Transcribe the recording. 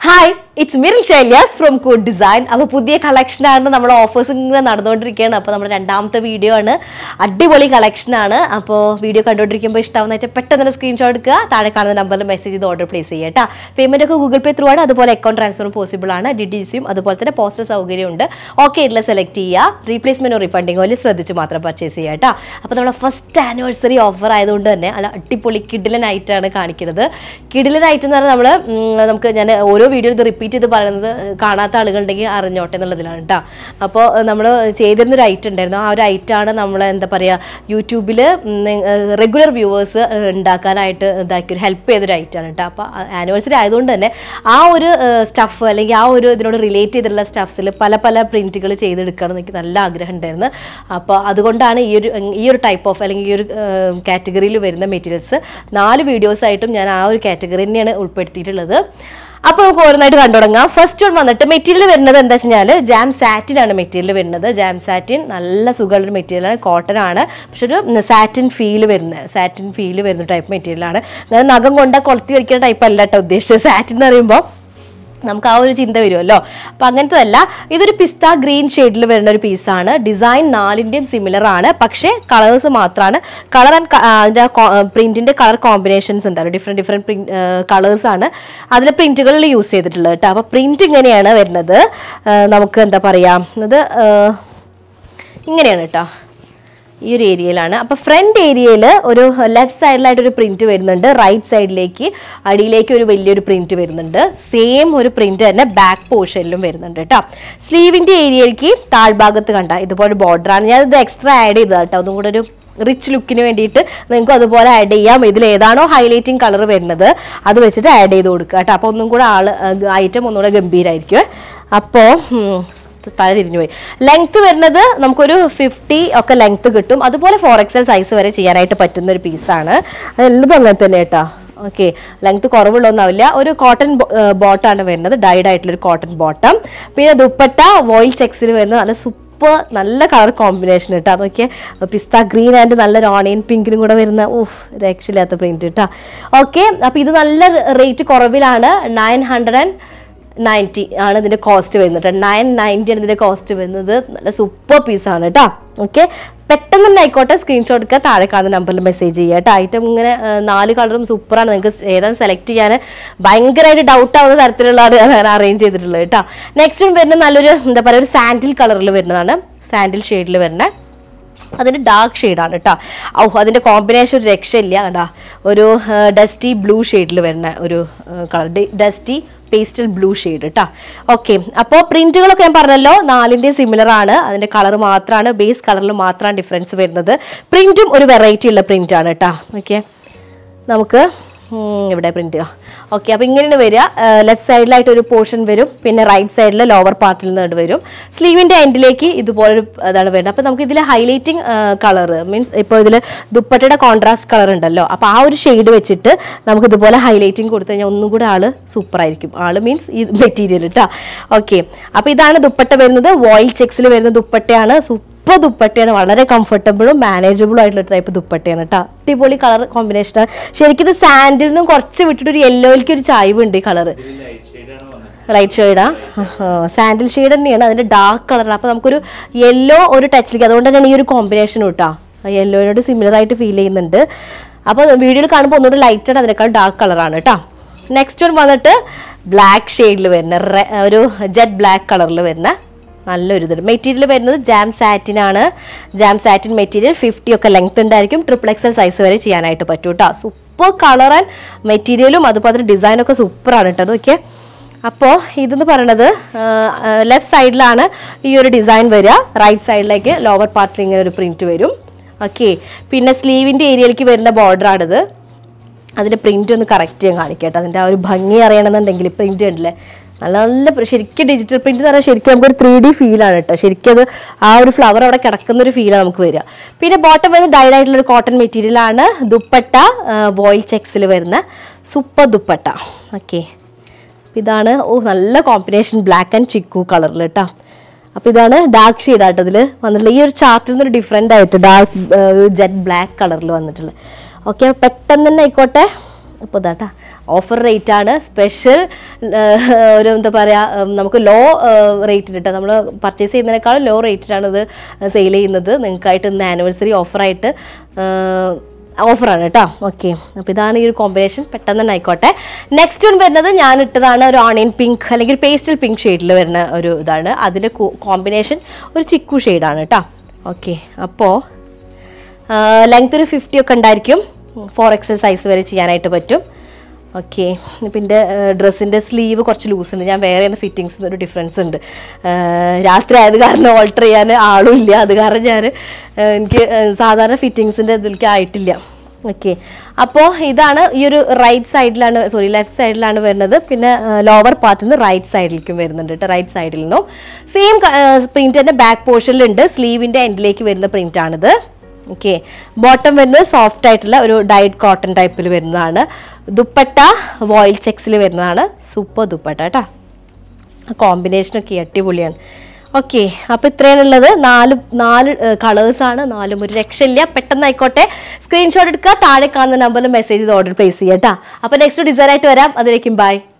Hi, it's Rilsha Ilyas from Koodu Design. Our pudiya collection aanu nammal offers inga nadandondirikkannu. Appo nammude രണ്ടാമത്തെ video ആണ്. അടിപൊളി collection ആണ്. അപ്പോൾ video കണ്ടുകൊണ്ടിരിക്കുമ്പോൾ ഇഷ്ടമാവുന്നതായിട്ട് പെട്ടെന്ന് സ്ക്രീൻഷോട്ട് എടുക്കുക. താഴെ കാണുന്ന നമ്പറിൽ മെസ്സേജ് ചെയ്ത് ഓർഡർ പ്ലേസ് ചെയ്യുക ട്ടോ. പേയ്മെന്റ് ഒക്കെ ഗൂഗിൾ പേ ത്രൂ ആണ്. അതുപോലെ അക്കൗണ്ട് ട്രാൻസ്ഫറും പോസിബിൾ ആണ്. ഡിഡിസിയും അതുപോലെ തന്നെ പോസ്റ്റൽ സൗകര്യമുണ്ട്. ഓക്കെ ഇല്ല സെലക്ട് ചെയ്യുക. റീപ്ലേസ്മെന്റോ റീഫണ്ടിങ്ങോ ഇല്ല ശ്രദ്ധിച്ച് മാത്രം പർച്ചേസ് ചെയ്യുക ട്ടോ. അപ്പോൾ നമ്മുടെ ഫസ്റ്റ് ആനിവേഴ്സറി ഓഫർ ആയതുകൊണ്ട് തന്നെ അല്ല അടിപൊളി കിഡിലൻ ആയിട്ടാണ് കാണിക്കുന്നത്. കിഡിലൻ ആയിട്ട് എന്ന് പറഞ്ഞാൽ നമുക്ക് ഞാൻ ഓരോ വീഡിയോ ഇത് റിപ്പീറ്റ് ചെയ്ത് പറയുന്നത് കാണാത്ത ആളുകളുണ്ടെങ്കിൽ അറിഞ്ഞോട്ടെ എന്നുള്ളതിലാണ് കേട്ടോ. അപ്പോൾ നമ്മൾ ചെയ്തിരുന്നൊരു ഐറ്റം ഉണ്ടായിരുന്നു. ആ ഒരു ഐറ്റമാണ് നമ്മൾ എന്താ പറയുക യൂട്യൂബിൽ റെഗുലർ വ്യൂവേഴ്സ് ഉണ്ടാക്കാനായിട്ട് ഇതാക്കിയൊരു ഹെൽപ്പ് ചെയ്തൊരു ഐറ്റമാണ് കേട്ടോ. അപ്പോൾ ആനിവേഴ്സറി ആയതുകൊണ്ട് തന്നെ ആ ഒരു സ്റ്റഫ് അല്ലെങ്കിൽ ആ ഒരു ഇതിനോട് റിലേറ്റ് ചെയ്തിട്ടുള്ള സ്റ്റഫ്സിൽ പല പല പ്രിൻറ്റുകൾ ചെയ്തെടുക്കണം എന്ന് എനിക്ക് നല്ല ആഗ്രഹം ഉണ്ടായിരുന്നു. അപ്പോൾ അതുകൊണ്ടാണ് ഈ ഒരു ടൈപ്പ് ഓഫ് അല്ലെങ്കിൽ ഈ ഒരു കാറ്റഗറിയിൽ വരുന്ന മെറ്റീരിയൽസ് 4 വീഡിയോസായിട്ടും ഞാൻ ആ ഒരു കാറ്റഗറി തന്നെയാണ് ഉൾപ്പെടുത്തിയിട്ടുള്ളത്. അപ്പോൾ നമുക്ക് ഓരോന്നായിട്ട് കണ്ടു തുടങ്ങാം. ഫസ്റ്റ് വൺ വന്നിട്ട് മെറ്റീരിയൽ വരുന്നത് എന്താ വെച്ച് കഴിഞ്ഞാൽ ജാം സാറ്റിനാണ് മെറ്റീരിയൽ വരുന്നത്. ജാം സാറ്റിൻ നല്ല സുഖമുള്ളൊരു മെറ്റീരിയലാണ്, കോട്ടൺ ആണ്, പക്ഷെ ഒരു സാറ്റിൻ ഫീൽ വരുന്ന ടൈപ്പ് മെറ്റീരിയലാണ്. അങ്ങനെ നഖം കൊണ്ട് കൊളുത്തി വയ്ക്കുന്ന ടൈപ്പ് അല്ല കേട്ടോ ഉദ്ദേശിച്ചത്. സാറ്റിൻ എന്ന് പറയുമ്പോൾ നമുക്ക് ആ ഒരു ചിന്ത വരുമല്ലോ. അപ്പം അങ്ങനത്തതല്ല, ഇതൊരു പിസ്ത ഗ്രീൻ ഷെയ്ഡിൽ വരുന്ന ഒരു പീസാണ്. ഡിസൈൻ 4ന്റെയും സിമിലർ ആണ്, പക്ഷേ കളേഴ്സ് മാത്രമാണ്. കളർ ആൻഡ് അതിൻ്റെ പ്രിന്റിന്റെ കളർ കോമ്പിനേഷൻസ് ഉണ്ടാവും. ഡിഫറെൻറ്റ് കളേഴ്സാണ് അതിൽ പ്രിന്റുകളിൽ യൂസ് ചെയ്തിട്ടുള്ളത് കേട്ടോ. അപ്പോൾ പ്രിന്റ് ഇങ്ങനെയാണ് വരുന്നത്. നമുക്ക് എന്താ പറയുക, ഇത് ഇങ്ങനെയാണ് കേട്ടോ, ഈ ഒരു ഏരിയയിലാണ്. അപ്പോൾ ഫ്രണ്ട് ഏരിയയിൽ ഒരു ലെഫ്റ്റ് സൈഡിലായിട്ടൊരു പ്രിന്റ് വരുന്നുണ്ട്, റൈറ്റ് സൈഡിലേക്ക് അടിയിലേക്ക് ഒരു വലിയൊരു പ്രിന്റ് വരുന്നുണ്ട്. സെയിം ഒരു പ്രിന്റ് തന്നെ ബാക്ക് പോർഷനിലും വരുന്നുണ്ട് കേട്ടോ. സ്ലീവിൻ്റെ ഏരിയയിലേക്ക് താഴ്ഭാഗത്ത് കണ്ട ഇതുപോലെ ബോർഡറാണ്. ഞാനിത് എക്സ്ട്രാ ആഡ് ചെയ്തതാണ് കേട്ടോ, ഒന്നും കൂടെ ഒരു റിച്ച് ലുക്കിന് വേണ്ടിയിട്ട് നിങ്ങൾക്ക് അതുപോലെ ആഡ് ചെയ്യാം. ഇതിൽ ഏതാണോ ഹൈലൈറ്റിംഗ് കളർ വരുന്നത് അത് വെച്ചിട്ട് ആഡ് ചെയ്ത് കൊടുക്കുക കേട്ടോ. അപ്പോൾ ഒന്നും കൂടെ ഐറ്റം ഒന്നുകൂടെ ഗംഭീരമായിരിക്കും. അപ്പോൾ തല തിരിഞ്ഞു പോയി. ലെങ്ത് വരുന്നത് നമുക്കൊരു 50 ഒക്കെ ലെങ്ത് കിട്ടും. അതുപോലെ 4XL സൈസ് വരെ ചെയ്യാനായിട്ട് പറ്റുന്ന ഒരു പീസാണ്. അതെല്ലാം അങ്ങനെ തന്നെ കേട്ടോ. ഓക്കെ, ലെങ്ത് കുറവുള്ളൊന്നാവില്ല. ഒരു കോട്ടൺ ബോട്ടാണ് വരുന്നത്, ഡൈഡ് ആയിട്ടുള്ളൊരു കോട്ടൺ ബോട്ടം. പിന്നെ ദുപ്പട്ട വോയിൽ ചെക്സിൽ വരുന്നത് നല്ല കളർ കോമ്പിനേഷൻ കേട്ടോ. അതൊക്കെ പിസ്ത ഗ്രീൻ ആൻഡ് നല്ലൊരു ഓണിയൻ പിങ്കിലും കൂടെ വരുന്ന രക്ഷയില്ലാത്ത പ്രിന്റ് കേട്ടോ. ഓക്കെ, അപ്പോൾ ഇത് നല്ല റേറ്റ് കുറവിലാണ്. 990 ആണ് ഇതിൻ്റെ കോസ്റ്റ് വരുന്നത്. 990 ആണ് ഇതിൻ്റെ കോസ്റ്റ് വരുന്നത്. നല്ല സൂപ്പർ പീസാണ് കേട്ടോ. ഓക്കെ, പെട്ടെന്ന് തന്നെ ആയിക്കോട്ടെ, സ്ക്രീൻഷോട്ട് എടുക്കുക, താഴെ കാണുന്ന നമ്പറിൽ മെസ്സേജ് ചെയ്യുക കേട്ടോ. ഐറ്റം ഇങ്ങനെ 4 കളറും സൂപ്പറാണ്. നിങ്ങൾക്ക് ഏതാണ് സെലക്ട് ചെയ്യാൻ ഭയങ്കരമായിട്ട് ഡൗട്ട് ആവുന്ന തരത്തിലുള്ളതാണ് ഞാൻ അറേഞ്ച് ചെയ്തിട്ടുള്ളത് കേട്ടോ. നെക്സ്റ്റ് വരുന്നത് നല്ലൊരു എന്താ പറയുക ഒരു സാൻഡിൽ കളറിൽ വരുന്നതാണ്, സാൻഡിൽ ഷെയ്ഡിൽ വരുന്ന അതിൻ്റെ ഡാർക്ക് ഷെയ്ഡാണ് കേട്ടോ. അതിൻ്റെ കോമ്പിനേഷൻ ഒരു രക്ഷയില്ല കേട്ടോ. ഒരു ഡസ്റ്റി ബ്ലൂ ഷെയ്ഡിൽ വരുന്ന ഒരു colour, dusty pastel blue shade കേട്ടോ. ഓക്കെ, അപ്പോൾ പ്രിന്റുകളൊക്കെ ഞാൻ പറഞ്ഞല്ലോ 4ന്റെയും സിമിലർ ആണ്. അതിൻ്റെ കളർ മാത്രമാണ്, ബേസ് കളറിൽ മാത്രമാണ് ഡിഫറൻസ് വരുന്നത്. പ്രിന്റും ഒരു വെറൈറ്റി ഉള്ള പ്രിന്റ് ആണ് കേട്ടോ. ഓക്കെ, നമുക്ക് ഇവിടെ പ്രിന്റ്. ഓക്കെ, അപ്പോൾ ഇങ്ങനെയാണ് വരിക. ലെഫ്റ്റ് സൈഡിലായിട്ട് ഒരു പോർഷൻ വരും, പിന്നെ റൈറ്റ് സൈഡിൽ ലോവർ പാർട്ടിൽ നിന്ന് വരും. സ്ലീവിൻ്റെ എൻഡിലേക്ക് ഇതുപോലൊരു അതാണ് വരുന്നത്. അപ്പോൾ നമുക്ക് ഇതിൽ ഹൈലൈറ്റിംഗ് കളർ മീൻസ് ഇപ്പോൾ ഇതിൽ ദുപ്പട്ടയുടെ കോൺട്രാസ്റ്റ് കളർ ഉണ്ടല്ലോ, അപ്പോൾ ആ ഒരു ഷെയ്ഡ് വെച്ചിട്ട് നമുക്ക് ഇതുപോലെ ഹൈലൈറ്റിംഗ് കൊടുത്തു കഴിഞ്ഞാൽ ഒന്നും കൂടെ സൂപ്പറായിരിക്കും. മീൻസ് ഈ മെറ്റീരിയൽ കേട്ടോ. ഓക്കെ, അപ്പോൾ ഇതാണ് ദുപ്പട്ട വരുന്നത്. വോയിൽ ചെക്സിൽ വരുന്ന ദുപ്പട്ടയാണ്. ദുപ്പട്ടയാണ്, വളരെ കംഫർട്ടബിളും മാനേജബിളും ആയിട്ടുള്ള ടൈപ്പ് ദുപ്പട്ടയാണ് കേട്ടോ. അടിപൊളി കളർ കോമ്പിനേഷനാണ്. ശരിക്കും ഇത് സാൻഡിൽ നിന്നും കുറച്ച് വിട്ടിട്ട് ഒരു യെല്ലോയിലേക്ക് ഒരു ചായ്വുണ്ട്. ഈ കളർ ലൈറ്റ് ഷെയ്ഡാ, സാൻഡിൽ ഷെയ്ഡ് തന്നെയാണ്. അതിൻ്റെ ഡാർക്ക് കളറാണ്. അപ്പോൾ നമുക്കൊരു യെല്ലോ ഒരു ടച്ചിലേക്ക്, അതുകൊണ്ട് തന്നെയാണ് ഈ ഒരു കോമ്പിനേഷൻ കേട്ടോ. യെല്ലോയോട് സിമിലർ ആയിട്ട് ഫീൽ ചെയ്യുന്നുണ്ട്. അപ്പോൾ വീഡിയോയിൽ കാണുമ്പോൾ ഒന്നുകൂടി ലൈറ്റാണ്, അതിനേക്കാൾ ഡാർക്ക് കളറാണ് കേട്ടോ. നെക്സ്റ്റ് വൺ വന്നിട്ട് ബ്ലാക്ക് ഷെയ്ഡിൽ വരുന്ന ഒരു ജെറ്റ് ബ്ലാക്ക് കളറിൽ വരുന്ന നല്ലൊരു ഇത്. മെറ്റീരിയൽ വരുന്നത് ജാം സാറ്റിൻ ആണ്. ജാം സാറ്റിൻ മെറ്റീരിയൽ 50 ഒക്കെ ലെങ്ത് ഉണ്ടായിരിക്കും. XXL സൈസ് വരെ ചെയ്യാനായിട്ട് പറ്റും കേട്ടോ. സൂപ്പർ കളർ ആൻഡ് മെറ്റീരിയലും അതുപോലെ ഡിസൈനൊക്കെ സൂപ്പറാണ് കേട്ടോ. ഓക്കെ, അപ്പോൾ ഇതെന്ന് പറയണത് ലെഫ്റ്റ് സൈഡിലാണ് ഈ ഒരു ഡിസൈൻ വരിക. റൈറ്റ് സൈഡിലേക്ക് ലോവർ പാർട്ടിൽ ഇങ്ങനെ ഒരു പ്രിന്റ് വരും. ഓക്കെ, പിന്നെ സ്ലീവിൻ്റെ ഏരിയയിലേക്ക് വരുന്ന ബോർഡറാണിത്. അതിൻ്റെ പ്രിന്റ് ഒന്ന് കറക്റ്റ് ചെയ്യാൻ കാണിക്കട്ടെ. അതിൻ്റെ ആ ഒരു ഭംഗി അറിയണമെന്നുണ്ടെങ്കിൽ പ്രിന്റ് ഉണ്ടല്ലേ നല്ല ശരിക്കും ഡിജിറ്റൽ പ്രിന്റ് എന്ന് പറഞ്ഞാൽ ശരിക്കും നമുക്കൊരു 3D ഫീലാണ് കേട്ടോ. ശരിക്കും അത് ആ ഒരു ഫ്ലവർ അവിടെ കിടക്കുന്ന ഒരു ഫീലാണ് നമുക്ക് വരിക. പിന്നെ ബോട്ടം വരുന്നത് ഡൈഡ് ആയിട്ടുള്ള ഒരു കോട്ടൺ മെറ്റീരിയലാണ്. ദുപ്പട്ട വോയിൽ ചെക്സിൽ വരുന്ന സൂപ്പർ ദുപ്പട്ട. ഓക്കെ, ഇതാണ് നല്ല കോമ്പിനേഷൻ ബ്ലാക്ക് ആൻഡ് ചിക്കു കളറിൽ കേട്ടോ. അപ്പോൾ ഇതാണ് ഡാർക്ക് ഷെയ്ഡായിട്ട് അതിൽ വന്നിട്ടുള്ളത്. ഈ ഒരു ചാർട്ടിൽ നിന്നൊരു ഡിഫറെൻ്റ് ആയിട്ട് ഡാർക്ക് ജെറ്റ് ബ്ലാക്ക് കളറിൽ വന്നിട്ടുള്ളത്. ഓക്കെ, പെട്ടെന്ന് തന്നെ ആയിക്കോട്ടെ. അപ്പോൾ ഇതാട്ടാ ഓഫർ റേറ്റ് ആണ്, സ്പെഷ്യൽ ഒരു എന്താ പറയുക, നമുക്ക് ലോ റേറ്റിൽ കേട്ടോ, നമ്മൾ പർച്ചേസ് ചെയ്യുന്നതിനേക്കാളും ലോ റേറ്റിലാണ് ഇത് സെയിൽ ചെയ്യുന്നത് നിങ്ങൾക്കായിട്ട്. ഇന്ന് ആനിവേഴ്സറി ഓഫറായിട്ട് ഓഫറാണ് കേട്ടോ. ഓക്കെ, അപ്പോൾ ഇതാണ് ഈ ഒരു കോമ്പിനേഷൻ, പെട്ടെന്ന് തന്നെ ആയിക്കോട്ടെ. നെക്സ്റ്റ് വൺ വരുന്നത് ഞാൻ ഇട്ടതാണ് ഒരു ഓണിയൻ പിങ്ക് അല്ലെങ്കിൽ പേസ്റ്റൽ പിങ്ക് ഷെയ്ഡിൽ വരുന്ന ഒരു ഇതാണ്. അതിൻ്റെ കോമ്പിനേഷൻ ഒരു ചിക്കു ഷെയ്ഡാണ് കേട്ടോ. ഓക്കെ, അപ്പോൾ ലെങ്ത് ഒരു 50 ഒക്കെ ഉണ്ടായിരിക്കും, 4XL സൈസ് വരെ ചെയ്യാനായിട്ട് പറ്റും. ഓക്കെ, പിന്നെ ഡ്രസ്സിൻ്റെ സ്ലീവ് കുറച്ച് ലൂസ് ഉണ്ട്, ഞാൻ വേറെ ഫിറ്റിങ്സിന് ഒരു ഡിഫറൻസ് ഉണ്ട്. രാത്രി ആയത് കാരണം ഓൾട്ടർ ചെയ്യാൻ ആളും ഇല്ല, അത് കാരണം ഞാൻ എനിക്ക് സാധാരണ ഫിറ്റിങ്സിൻ്റെ ഇതിലേക്ക് ആയിട്ടില്ല. ഓക്കെ, അപ്പോൾ ഇതാണ് ഈ ഒരു ലെഫ്റ്റ് സൈഡിലാണ് വരുന്നത്. പിന്നെ ലോവർ പാർട്ടിൽ നിന്ന് റൈറ്റ് സൈഡിലേക്കും വരുന്നുണ്ട് കേട്ടോ. റൈറ്റ് സൈഡിൽ നിന്നും സെയിം പ്രിന്റ് തന്നെ ബാക്ക് പോർഷനിലുണ്ട്, സ്ലീവിൻ്റെ എൻഡിലേക്ക് വരുന്ന പ്രിന്റ് ആണിത്. ഓക്കെ, ബോട്ടം വരുന്നത് സോഫ്റ്റ് ആയിട്ടുള്ള ഒരു ഡൈഡ് കോട്ടൺ ടൈപ്പിൽ വരുന്നതാണ്. ദുപ്പട്ട വോയിൽ ചെക്സിൽ വരുന്നതാണ്. സൂപ്പർ ദുപ്പട്ട കേട്ടോ, കോമ്പിനേഷനൊക്കെ അടിപൊളിയാണ്. ഓക്കെ, അപ്പോൾ ഇത്രയാണുള്ളത്. നാല് കളേഴ്സാണ്, 4 ഒരു രക്ഷയില്ല. പെട്ടെന്ന് ആയിക്കോട്ടെ, സ്ക്രീൻഷോട്ട് എടുക്കുക, താഴെ കാണുന്ന നമ്പറിൽ മെസ്സേജ് ചെയ്ത് ഓർഡർ പ്ലേസ് ചെയ്യാം കേട്ടോ. അപ്പോൾ നെക്സ്റ്റ് ഡിസൈൻ ആയിട്ട് വരാം, അതിലേക്കും ബൈ.